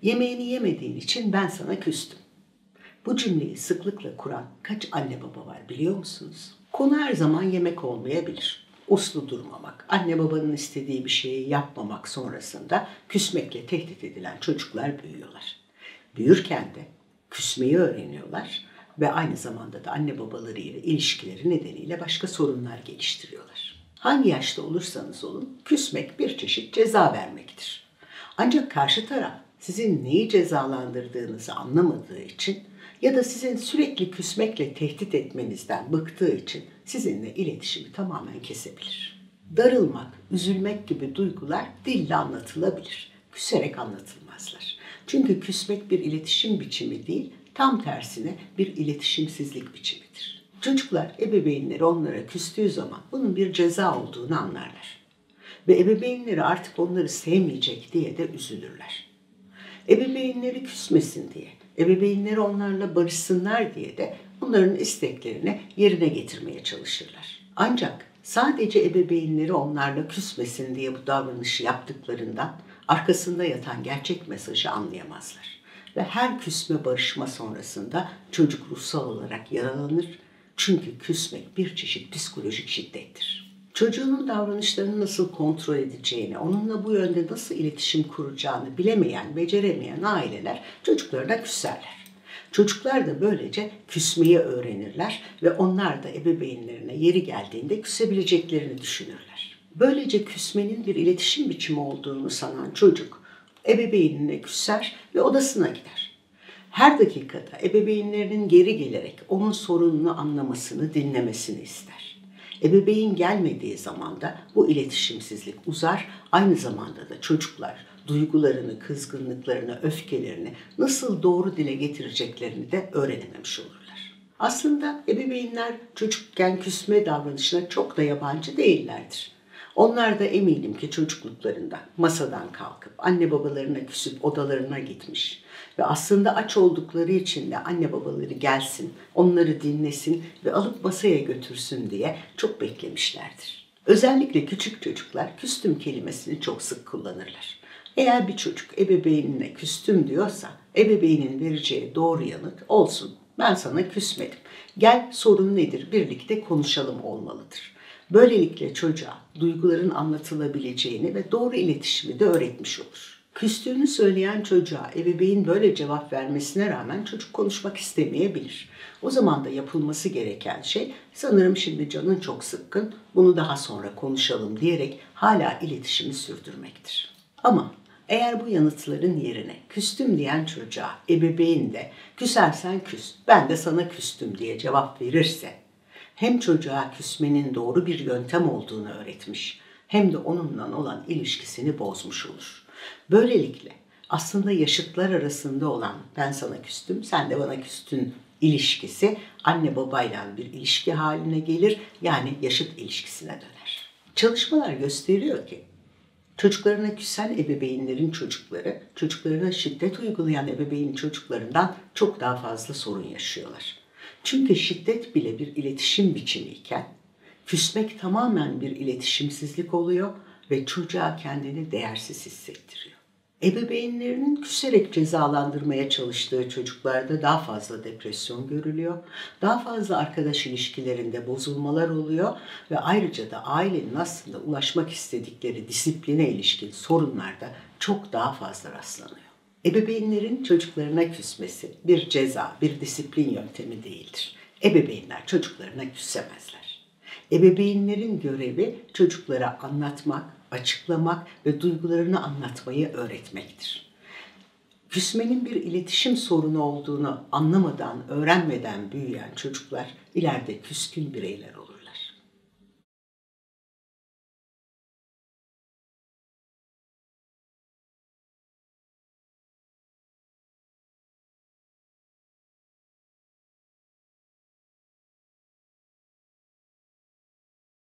Yemeğini yemediğin için ben sana küstüm. Bu cümleyi sıklıkla kuran kaç anne baba var biliyor musunuz? Konu her zaman yemek olmayabilir. Uslu durmamak, anne babanın istediği bir şeyi yapmamak sonrasında küsmekle tehdit edilen çocuklar büyüyorlar. Büyürken de küsmeyi öğreniyorlar ve aynı zamanda da anne babaları ile ilişkileri nedeniyle başka sorunlar geliştiriyorlar. Hangi yaşta olursanız olun küsmek bir çeşit ceza vermektir. Ancak karşı taraf sizin neyi cezalandırdığınızı anlamadığı için ya da sizin sürekli küsmekle tehdit etmenizden bıktığı için sizinle iletişimi tamamen kesebilir. Darılmak, üzülmek gibi duygular dille anlatılabilir. Küserek anlatılmazlar. Çünkü küsmek bir iletişim biçimi değil, tam tersine bir iletişimsizlik biçimidir. Çocuklar ebeveynleri onlara küstüğü zaman bunun bir ceza olduğunu anlarlar. Ve ebeveynleri artık onları sevmeyecek diye de üzülürler. Ebeveynleri küsmesin diye, ebeveynleri onlarla barışsınlar diye de onların isteklerini yerine getirmeye çalışırlar. Ancak sadece ebeveynleri onlarla küsmesin diye bu davranışı yaptıklarından arkasında yatan gerçek mesajı anlayamazlar. Ve her küsme barışma sonrasında çocuk ruhsal olarak yaralanır. Çünkü küsmek bir çeşit psikolojik şiddettir. Çocuğunun davranışlarını nasıl kontrol edeceğini, onunla bu yönde nasıl iletişim kuracağını bilemeyen, beceremeyen aileler çocuklarına küserler. Çocuklar da böylece küsmeyi öğrenirler ve onlar da ebeveynlerine yeri geldiğinde küsebileceklerini düşünürler. Böylece küsmenin bir iletişim biçimi olduğunu sanan çocuk ebeveynine küser ve odasına gider. Her dakikada ebeveynlerinin geri gelerek onun sorununu anlamasını, dinlemesini ister. Ebeveyn gelmediği zaman da bu iletişimsizlik uzar, aynı zamanda da çocuklar duygularını, kızgınlıklarını, öfkelerini nasıl doğru dile getireceklerini de öğrenememiş olurlar. Aslında ebeveynler çocukken küsme davranışına çok da yabancı değillerdir. Onlar da eminim ki çocukluklarında masadan kalkıp anne babalarına küsüp odalarına gitmiş ve aslında aç oldukları için de anne babaları gelsin, onları dinlesin ve alıp masaya götürsün diye çok beklemişlerdir. Özellikle küçük çocuklar küstüm kelimesini çok sık kullanırlar. Eğer bir çocuk ebeveynine küstüm diyorsa ebeveynin vereceği doğru yanıt olsun. Ben sana küsmedim. Gel sorun nedir birlikte konuşalım olmalıdır. Böylelikle çocuğa duyguların anlatılabileceğini ve doğru iletişimi de öğretmiş olur. Küstüğünü söyleyen çocuğa ebeveyn böyle cevap vermesine rağmen çocuk konuşmak istemeyebilir. O zaman da yapılması gereken şey sanırım şimdi canın çok sıkkın, bunu daha sonra konuşalım diyerek hala iletişimi sürdürmektir. Ama eğer bu yanıtların yerine küstüm diyen çocuğa ebeveyn de küsersen küs, ben de sana küstüm diye cevap verirse hem çocuğa küsmenin doğru bir yöntem olduğunu öğretmiş hem de onunla olan ilişkisini bozmuş olur. Böylelikle aslında yaşıtlar arasında olan ben sana küstüm, sen de bana küstün ilişkisi anne babayla bir ilişki haline gelir, yani yaşıt ilişkisine döner. Çalışmalar gösteriyor ki çocuklarına küsen ebeveynlerin çocukları, çocuklarına şiddet uygulayan ebeveyn çocuklarından çok daha fazla sorun yaşıyorlar. Çünkü şiddet bile bir iletişim biçimiyken, küsmek tamamen bir iletişimsizlik oluyor ve çocuğa kendini değersiz hissettiriyor. Ebeveynlerinin küserek cezalandırmaya çalıştığı çocuklarda daha fazla depresyon görülüyor, daha fazla arkadaş ilişkilerinde bozulmalar oluyor ve ayrıca da ailenin aslında ulaşmak istedikleri disipline ilişkin sorunlarda çok daha fazla rastlanıyor. Ebeveynlerin çocuklarına küsmesi bir ceza, bir disiplin yöntemi değildir. Ebeveynler çocuklarına küsemezler. Ebeveynlerin görevi çocuklara anlatmak, açıklamak ve duygularını anlatmayı öğretmektir. Küsmenin bir iletişim sorunu olduğunu anlamadan, öğrenmeden büyüyen çocuklar ileride küskün bireyler olur.